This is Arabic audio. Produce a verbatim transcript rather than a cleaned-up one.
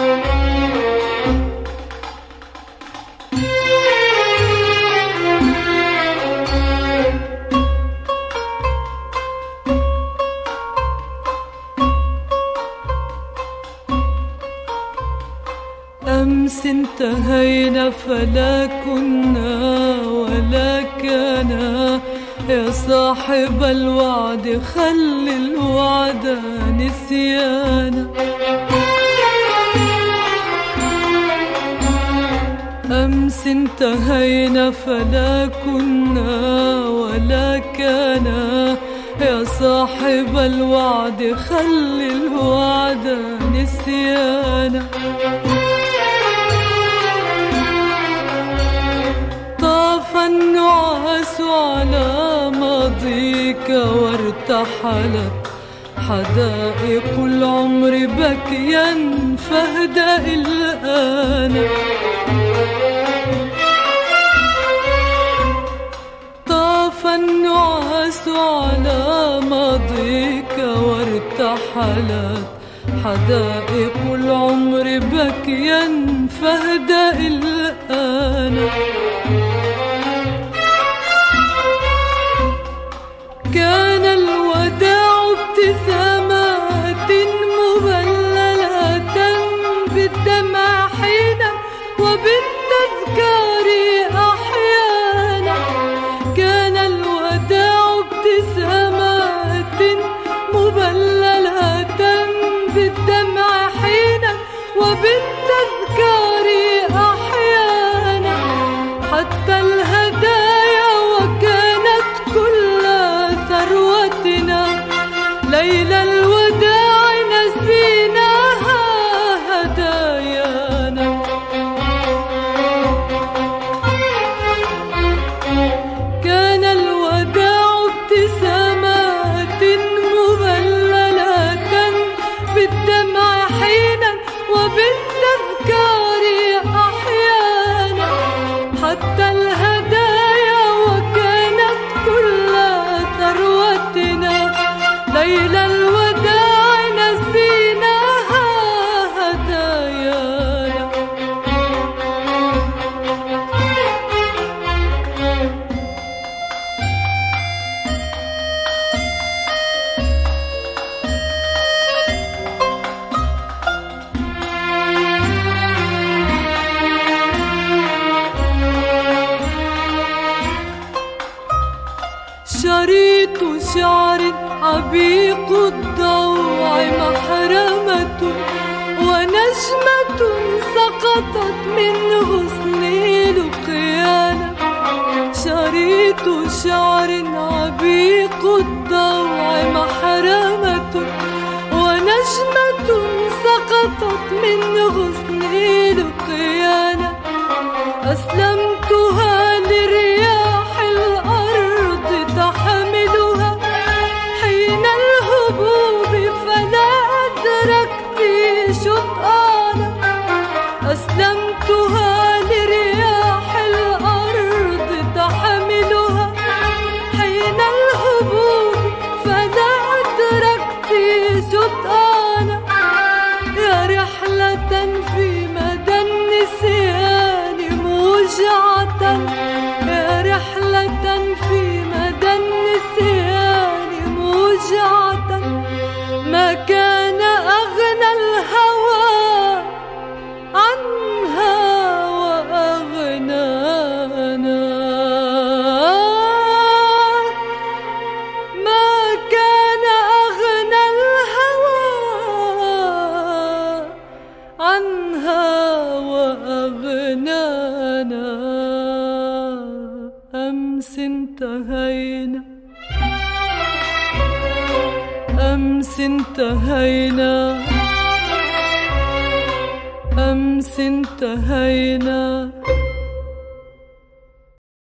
أمس انتهينا فلا كنا ولا كان، يا صاحب الوعد خل الوعد نسيانا. أمس انتهينا فلا كنا ولا كان، يا صاحب الوعد خل الوعد نسيانا. طاف النعاس على ماضيك وارتحلت حدائق العمر بكيا فاهدأ الآن. طاف النعاس على ماضيك وارتحلت حدائق العمر بكيا فاهدأ الآن. كان الوداع ابتسامات مبللة بالدمع حينا وبالتذكار أحيانا. كان الوداع ابتسامات مبللة بالدمع حينا وبالتذكار أحيانا. حتى الهدايا وكانت كل ثروتنا ليلى الوداع نسيناها هدايانا. كان الوداع ابتسامات مبللة بالدمع حينا وبالتذكار أحيانا. حتى الهدايا وكانت كل ثروتنا ليلى الوداع نسيناها هدايانا. شريط شعر عبيق الضوع محرمة ونجمة سقطت من غصن لقيانا. شريط شعر عبيق الضوع محرمة ونجمة سقطت من غصن لقيانا. أسلمتها لرياح الأرض تحملها حين الهبوب فلا أدركت شطآنا. أسلمتها لرياح الأرض تحملها حين الهبوب فلا أدركت شطآنا. يا رحلة في مدى النسيان موجعة، يا رحلة في مدى النسيان موجعة. ما كان أغنى الهوى عنها وأغنانا. ما كان أغنى الهوى عنها وأغنانا. أمس انتهينا أمس انتهينا أمس انتهينا